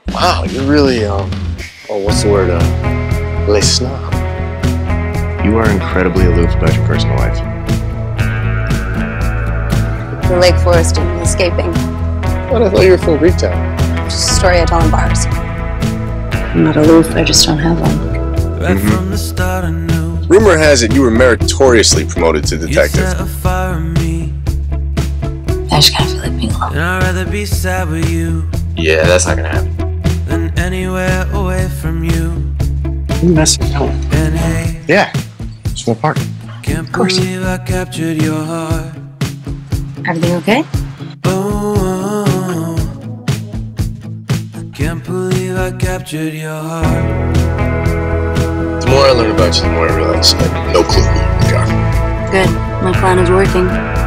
Wow, you're really, what's the word, le snob. You are incredibly aloof about your personal life. The Lake Forest and escaping. But I thought you were full retail. Just a story I tell in bars. I'm not aloof, I just don't have one. Right from the start I knew. Rumor has it you were meritoriously promoted to detective. You set a fire in me. I just kind of feel like being alone. And I'd rather be sad with you Yeah, that's not gonna happen. than anywhere away from you. You messing around. And hey, Yeah, small part. can't course. believe I captured your heart. Everything okay? Oh, I can't believe I captured your heart. The more I learn about you, the more I realize I have no clue who you really are. Good. My plan is working.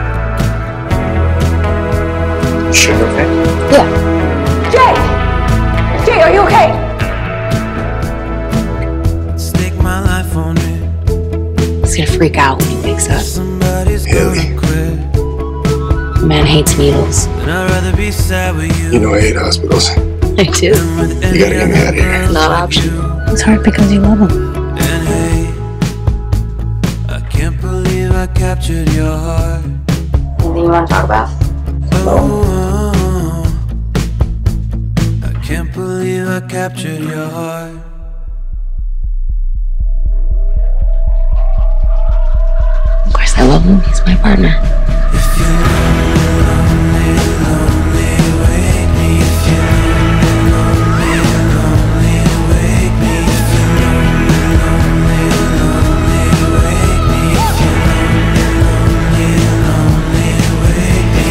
You sure you're okay? Yeah. Jay! Jay, are you okay? Stake my life on it. He's gonna freak out when he wakes up. Somebody's Hailey. gonna quit. The man hates needles. And I'd rather be sad with you. You know I hate hospitals. I do. than with You gotta get me out of here. girls Not like optional. you. It's hard because you love him. And hey, I can't believe I captured your heart. Anything you want to talk about? Oh, I can't believe I captured your heart. Of course I love him. He's my partner. If you're lonely, lonely, wake me. If you're lonely, lonely, wake me. If you're lonely, lonely, wake me. If you're lonely, lonely, wake me.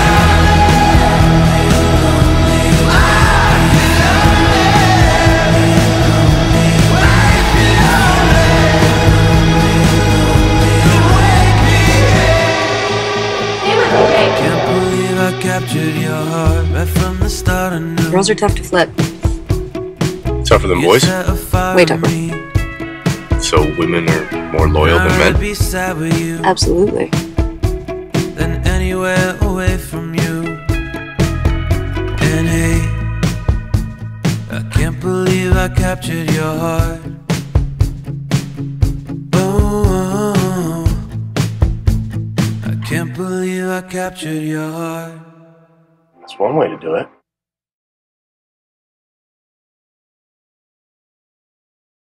Can't believe I captured your heart right from the start. I knew. Girls are tough to flip. Tougher than boys? You set a fire Way in tougher. me. So women are more loyal than I'd men? be sad with you Absolutely. than anywhere away from you. And hey, I can't believe I captured your heart. Oh, I can't believe I captured your heart. That's one way to do it.